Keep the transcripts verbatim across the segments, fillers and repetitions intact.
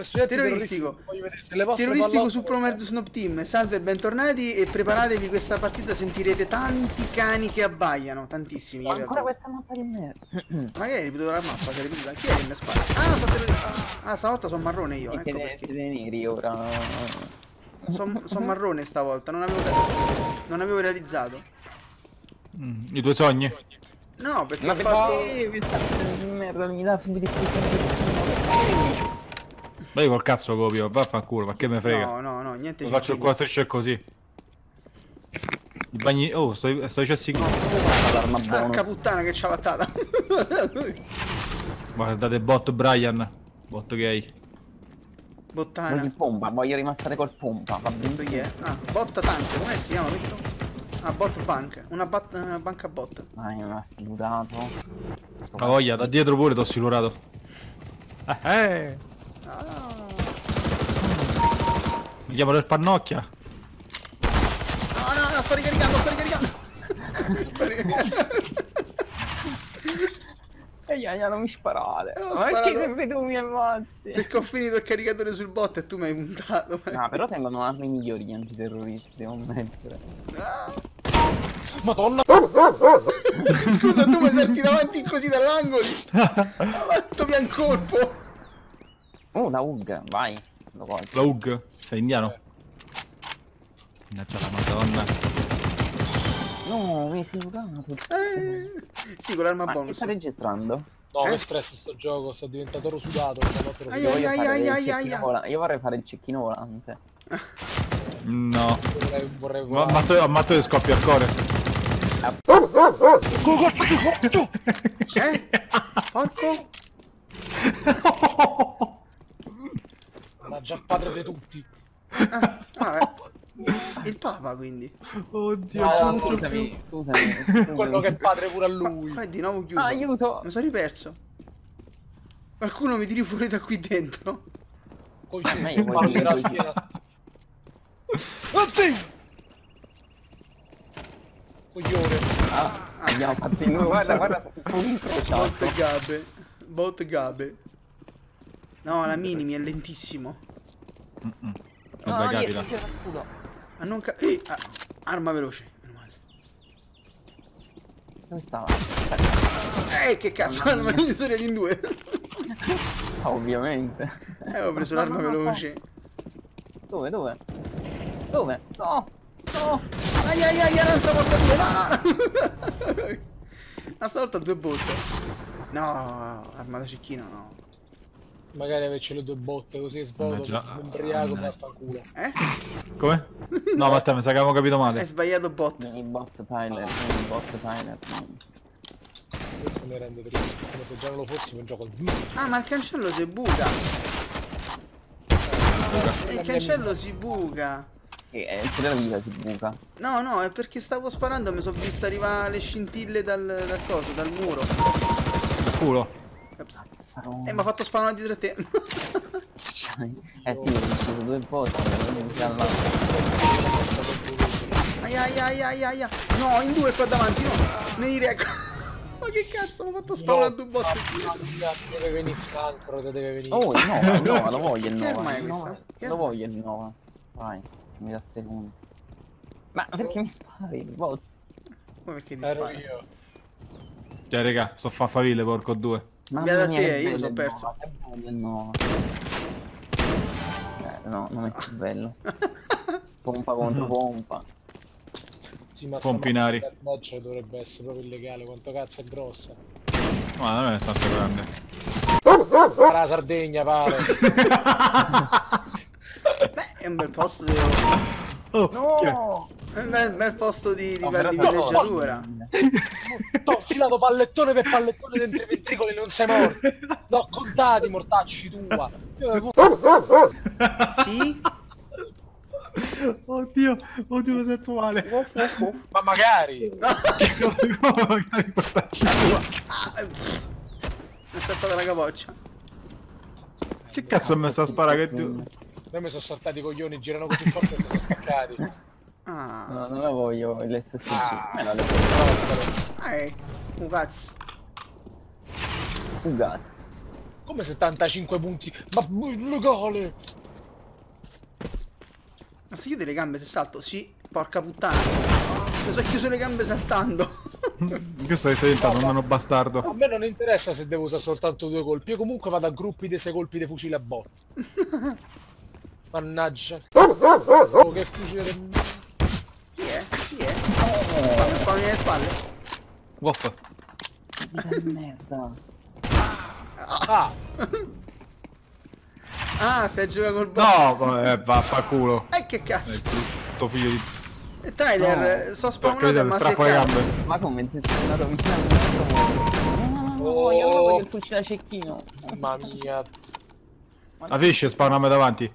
personaggi terroristico. terroristico, Terroristico su Promerd Snob Team. Salve, bentornati e preparatevi, questa partita sentirete tanti cani che abbaiano, tantissimi. Ma ancora questa mappa di merda. Ma che hai ripetuto la mappa? Sei ripetuta? Chi è che mi spara? Ah, sono ah, stavolta sono marrone io, ecco perché. Siete neri ora. Sono son marrone stavolta, non avevo, non avevo realizzato. Mm, I tuoi sogni? No, perché Ma ho fatto... questa merda mi dà subito il Ma io col cazzo copio, vaffanculo, ma che me frega? No, no, no, niente. Lo faccio qua strisce così. I bagni... Oh, sto, sto cessi qua. Porca puttana che ciabattata. Guardate bot Brian. Bot gay. Bottana. Voglio il pompa, voglio rimassare col pompa. Va Questo chi è? Ah, bot tank, come si chiama questo? Ah, bot bank. Una, bat, una banca bot. Dai, mi ha silurato. La voglia, da dietro pure t'ho silurato. Eh eh. Ah. Mi chiamano il pannocchia. No, no, no, sto ricaricando, sto ricaricando. Sto ricaricando. Ehi, ehi, non mi sparare. Eh, ho Ma sparato. perché sempre tu mi ammazzi? Perché ho finito il caricatore sul bot e tu mi hai puntato. No, però tengono armi migliori gli antiterroristi, devo ammettere. Ah. Madonna. Scusa, tu mi salti davanti così dall'angolo. Quanto mi ha in colpo. Oh, la U G, vai. Lo voglio. La U G? Sei indiano? Mannaggia la madonna. No, mi hai silurato. Eh. Sì, con l'arma Ma che bonus. sta registrando? No, Eh? mi stress sto gioco, sto diventato rosudato. Ai, Io ai, voglio ai, fare ai, il ai, cecchino ai. vola- Io vorrei fare il cecchino volante. No. Vorrei, vorrei Ma ammatto, ammatto di scoppio al cuore. Eh? Porco? Ma già padre di tutti. Ah, vabbè. Il papa quindi. Oddio. Ah, no, scusami, scusami, scusami. Quello che è padre pure a Qua, lui. qua è di nuovo chiuso. Ah, aiuto! Mi sono riperso. Qualcuno mi tiri fuori da qui dentro. Poi Ma io ci voglio palo dire la così. schiena. Oddio! Coglione. Ah, abbiamo fatto in guarda, guarda, un incrociato. Bot Gabe. Bot Gabe. No, la minimi è lentissimo. Mm -mm. No, Vabbè, no, capita. dietro, dietro, scudo. Ma non ca... Eh, ah, arma veloce. Meno male. Dove stava? Eh, che cazzo, arma di in due. Ah, ovviamente. Eh, ho preso l'arma veloce. Dove, dove? Dove? No! No! Ai ai ai, un'altra volta due, no, no. Ma stavolta due botte. No, arma da cecchino, no. Magari averci le due botte così svuoto, Mannaggia. ubriaco per fanculo. Eh? Come? No, Matteo, mi sa che avevamo capito Hai male. sbagliato bot. Vieni bot Tyler, vieni bot Tyler. Questo mi rende triste, come se già non lo fossimo in gioco. Ah, ma il cancello si buca. Eh, il cancello si buca. E pure la vita si buca. No, no, è perché stavo sparando e mi sono vista arrivare le scintille dal, dal coso, dal muro. Il culo. Ops. Sarò... Eh, mi ha fatto spawnare dietro a te. Eh sì, ho ucciso due botte, non mi alla... Ai ai ai ai ai ai. No, in due qua davanti, no. Ne ecco. Ma che cazzo, mi ha fatto spawnare due botte. Deve venire Franco, deve venire. Oh, il Nova, il Nova, lo voglio il Che Nova. arma è il questa? Nova. Che Lo arma? voglio il Nova. Vai, mi dà secondi. Ma perché mi spari il bot? Come perché ti Ero spara? io. Cioè, raga, sto fa faville, porco due. Beata Mamma a mia, te, che io bello sono il perso. Nova, che bello il Nova. Eh, no, non è più bello. Pompa contro pompa. Sì, ma Pompinari. il match dovrebbe essere proprio illegale, quanto cazzo è grossa. Ma non è tanto grande. Para la Sardegna, pare. Beh, è un bel posto di... Oh, No! È un bel, bel posto di, di, No, di però- villeggiatura. T'ho infilato pallettone per pallettone dentro i ventricoli, non sei morto. L'ho contati, mortacci tua. Sì? Oddio, oddio, mi sento male. Uff, uff, uff. Ma magari. Come magari portarci giù? Ah, eh, pff. Mi è saltata la capoccia. Che cazzo mi sta a sparare che tu... Noi mi sono saltati i coglioni, girano così forte che sono staccati. Ah, No, non la voglio, l'S S G. Ah. Eh, no, l'S S G. eh, un cazzo. Un cazzo. Come settantacinque punti? Ma legale! Ma se chiude le gambe se salto? Sì, porca puttana. Mi sono chiuso le gambe saltando. Questo stai diventando un nano bastardo. A me non interessa se devo usare soltanto due colpi. Io comunque vado a gruppi di sei colpi di fucile a botte. Mannaggia. Oh, che fucile del... Chi è? Chi è? Spawni, spawni alle spalle. Woff. Che merda. Ah! Ah, stai a giocare col bot. No, eh, va a fa culo. E che cazzo? Tuo figlio di... E Tyler, No. sono Porca spawnato miseria, e mi ha strappo le seccato. gambe. Ma come ti sei andato vicino a un altro? No, no, no, Oh. io non voglio il fucile a cecchino. Mamma mia. La fish spawna a me davanti.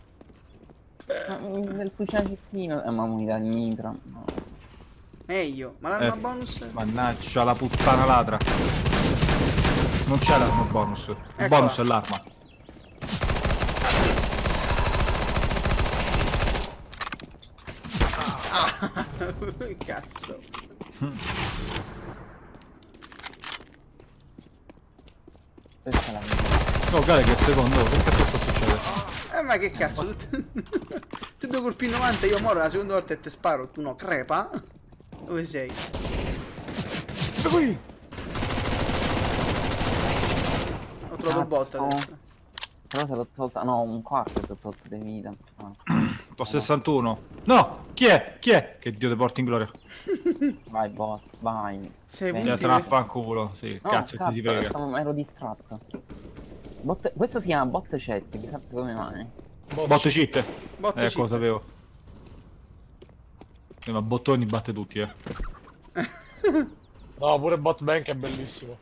Del fucile a cecchino. Eh, ma mi dà il mitra. No. Meglio, ma l'arma Eh. bonus? Mannaggia la puttana ladra. Non c'è l'arma bonus. Il Eccola. bonus è l'arma. Cazzo. Questa è la mia. No, guarda che secondo, che cazzo sta succedendo? Eh ma che cazzo? Ti due colpi in novanta, io moro la seconda volta e te sparo, tu no, crepa? Dove sei? Da qui! Ho trovato il bot Cazzo. adesso. Però se l'ho tolta. No, un quarto se l'ho tolto di vita. Ah. Ho sessantuno. No! Chi è? Chi è? Che Dio ti porti in gloria. Vai bot, vai. Sei Beh, punti. Ti a fanculo. Sì, No, cazzo, ti si frega. stavo- ero distratto. Bot... Questo si chiama bot chat, sapete come mai? Bot cheat. Bot Eh, cheat. cosa sapevo. Eh, ma bottoni batte tutti, eh. No, pure bot bank è bellissimo.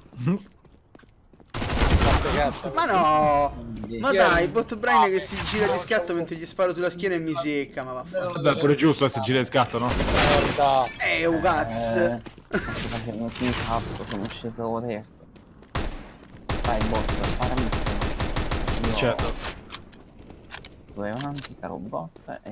Fatte cazzo. Ma no! Ma Chi è? dai, bot brain che si gira di scatto mentre gli sparo sulla schiena e mi secca, ma vaffanculo. Vabbè, pure giusto se gira e scatto, no? Merda. Eh, un cazzo! Eh, sto facendo un cazzo, sono sceso terzo. Vai bot, sparami. Io Certo. due avanti, caro bot e...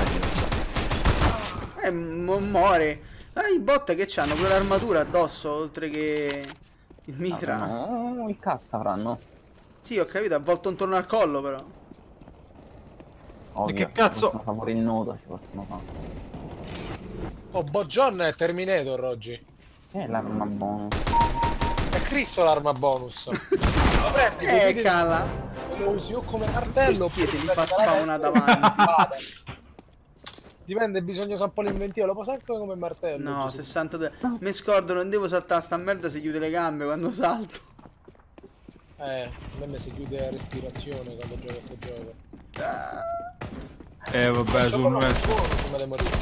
Eh, mo- muore. Ah, i bot che c'hanno pure l'armatura addosso, oltre che il mitra. No, il cazzo avranno. Sì, ho capito, avvolto intorno al collo però. Ovvio, che cazzo? ci possono fare pure il nodo, ci possono fare. Oh, Bot John è Terminator oggi. Che è l'arma bonus? È Cristo l'arma bonus. Lo prendi, Eh, così cala. lo usi o come martello Perché te li oppure fa prendi la spawnare lente e davanti? spada. Dipende, bisogna usare un po' l'inventivo, lo posso anche come martello. No, Gesù. sessantadue. Mi scordo, non devo saltare sta merda se chiude le gambe quando salto. Eh, a me si chiude la respirazione quando gioco a sto gioco. Ah. Eh, vabbè, Gioco sul non mezzo. buono prima di morire.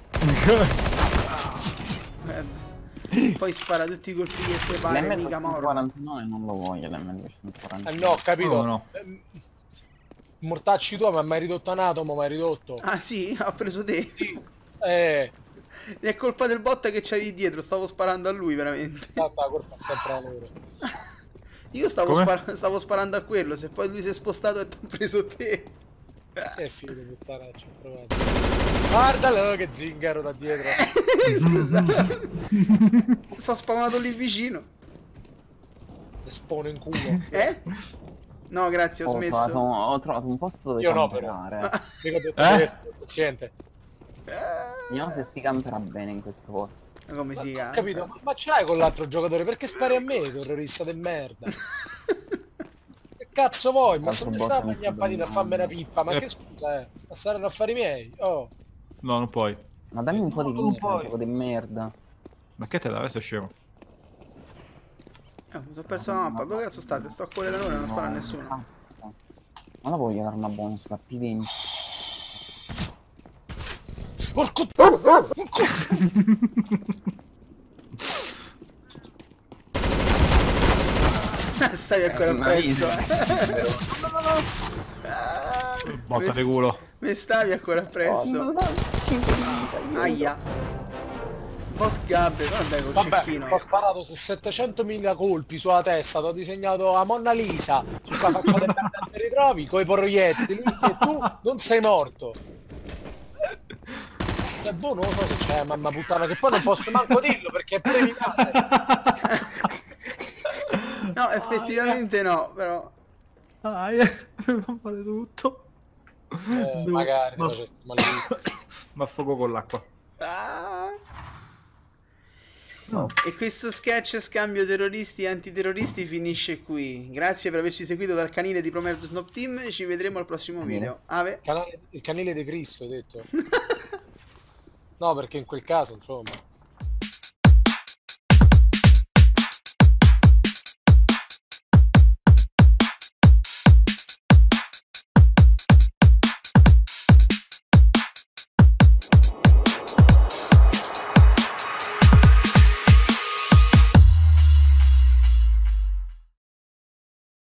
Merda. Poi spara tutti i colpi che ti pare, mica L'M moro. duecentoquarantanove non lo voglio, l'M duecentoquarantanove. Eh no, ho capito. No, no. Eh, Mortacci tu mi hai mai ridotto un atomo, mi hai ridotto. Ah sì, ha preso te. Eh, È colpa del bot che c'avevi dietro, stavo sparando a lui veramente. tanta colpa è sempre la loro. Io stavo, Come? spar- stavo sparando a quello, se poi lui si è spostato e ti ha preso te. Che figlio di puttana, ci ho provato. Guardalo che zingaro da dietro. Scusa. Sto spawnato lì vicino. Le spono in culo. Eh? No, grazie, ho Ho trovato, smesso. ho trovato un posto dove Io no, però. camperare. Dico detto Eh? questo, paziente. Vediamo se si camperà bene in questo posto. Ma come si Ho chiama? capito, ma, ma ce l'hai con l'altro giocatore? Perché spari a me, terrorista del merda? Che cazzo vuoi? Ma se L'altro mi bot sta a mi mangiare sta panino a farmi una pippa, ma Eh. che scusa, eh? Ma saranno affari miei, oh. No, non puoi. Ma dammi un po' di No, non vita, puoi. un po' di merda. Ma che te dà? Adesso è scemo. Eh, mi sono perso la mappa. Dove cazzo state? Sto a cuore da noi, non spara a nessuno. Cazzo. Ma la voglio l'arma bonus, la P venti. Porco Stavi ancora Eh, ma appresso. vedi? eh. Botta Mi- di culo. Mi stavi ancora appresso. Aia. Bot gabbe, guarda col Vabbè, cecchino. ho sparato settecentomila colpi sulla testa, ti ho disegnato a Monna Lisa, su quella faccia del merda che ti ritrovi, coi proiettili, e tu non sei morto. E boh, non lo so se c'è, mamma puttana, che poi non posso manco dirlo perché è pure mi cade. No, effettivamente no, però... Ah, eh, mi fa male tutto. Eh, Devo- magari ma... facessi maledetto. ma fuoco con l'acqua. Ah. No. E questo sketch scambio terroristi e antiterroristi finisce qui. Grazie per averci seguito dal canile di Promerto Snob Team. Ci vedremo al prossimo Canile. video. Ave? Canale- il canile di Cristo, hai detto? No, perché in quel caso, insomma.